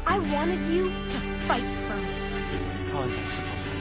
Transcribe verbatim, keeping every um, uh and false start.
I wanted you to fight for me. Oh, yes,